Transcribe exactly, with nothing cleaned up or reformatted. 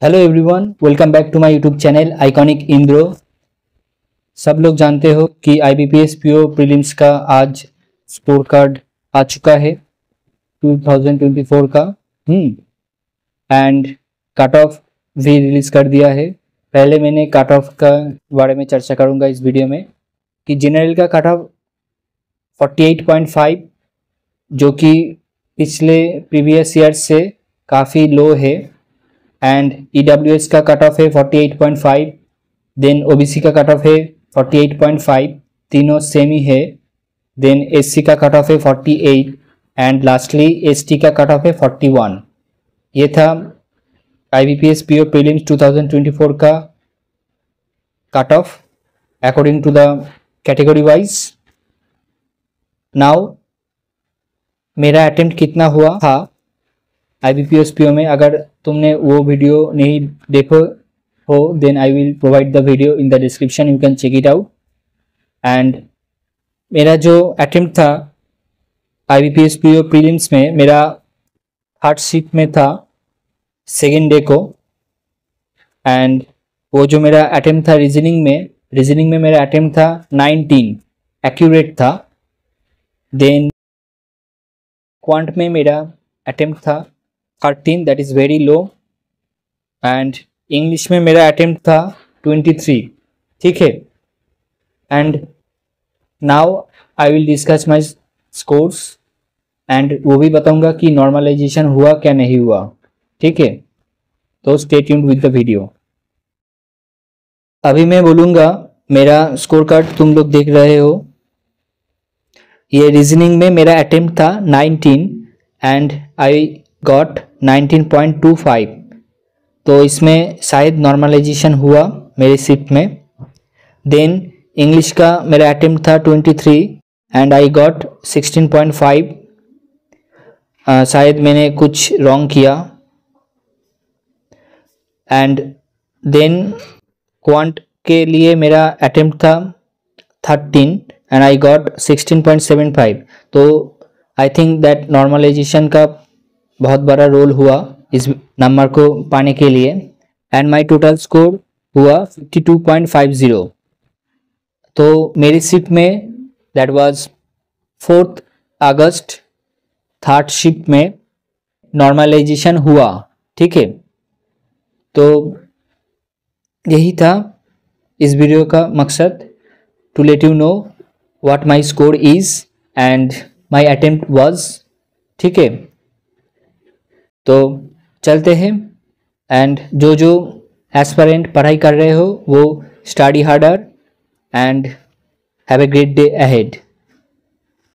Hello everyone, welcome back to my YouTube channel iconic Indro. सब लोग जानते हो कि आईबीपीएस पीओ प्रीलिम्स का आज स्कोर कार्ड आ चुका है to thousand twenty four hmm. And cut कट ऑफ भी रिलीज कर दिया है। पहले मैंने कट ऑफ का बारे में चर्चा करूंगा इस वीडियो में कि जनरल का cut off forty eight point five, जो कि पिछले प्रीवियस ईयर से काफ़ी लो है। एंड ईडब्ल्यूएस का कट ऑफ है forty eight point five, then OBC का कट ऑफ है फोर्टी एट पॉइंट फाइव, तीनों सेम ही है। देन एससी का कट ऑफ है forty eight and lastly ST का कट ऑफ है फोर्टी वन। ये था IBPS PO prelims two thousand twenty four का cut off according to the category wise. Now मेरा अटेम्प्ट कितना हुआ था आईबीपीएस पीओ में। अगर तुमने वो वीडियो नहीं देखो हो then I will provide the video in the description, you can check it out. And मेरा जो अटेम्प्ट था आईबीपीएस पीओ प्रीलिम्स में, मेरा थर्ड शिफ्ट में था सेकेंड डे को। एंड वो जो मेरा अटेम्प्ट था रीजनिंग में रीजनिंग में मेरा अटेम्प्ट था नाइनटीन, एक्यूरेट था। देन क्वांट में मेरा अटेम्प्ट था thirteen, that is very low. And English में मेरा अटेम्प्ट था ट्वेंटी थ्री, ठीक है। And now I will discuss my scores and वो भी बताऊंगा कि नॉर्मलाइजेशन हुआ क्या नहीं हुआ, ठीक है। तो stay tuned with the video. अभी मैं बोलूँगा मेरा स्कोर कार्ड तुम लोग देख रहे हो। ये रीजनिंग में मेरा अटेम्प्ट था nineteen and I got nineteen point two five, तो इसमें शायद नॉर्मलाइजेशन हुआ मेरे शिफ्ट में। देन इंग्लिश का मेरा अटेम्प्ट था twenty three and I got sixteen point five, शायद मैंने कुछ रॉन्ग किया। एंड देन क्वांट के लिए मेरा अटेम्प्ट था thirteen and I got sixteen point seven five, तो आई थिंक दैट नॉर्मलाइजेशन का बहुत बड़ा रोल हुआ इस नंबर को पाने के लिए। एंड माय टोटल स्कोर हुआ fifty two point five zero. तो मेरी शिफ्ट में that was fourth August, third shift में नॉर्मलाइजेशन हुआ, ठीक है। तो यही था इस वीडियो का मकसद, to let you know what my score is and my attempt was, ठीक है। तो चलते हैं। एंड जो जो एस्पिरेंट पढ़ाई कर रहे हो वो study harder and have a great day ahead.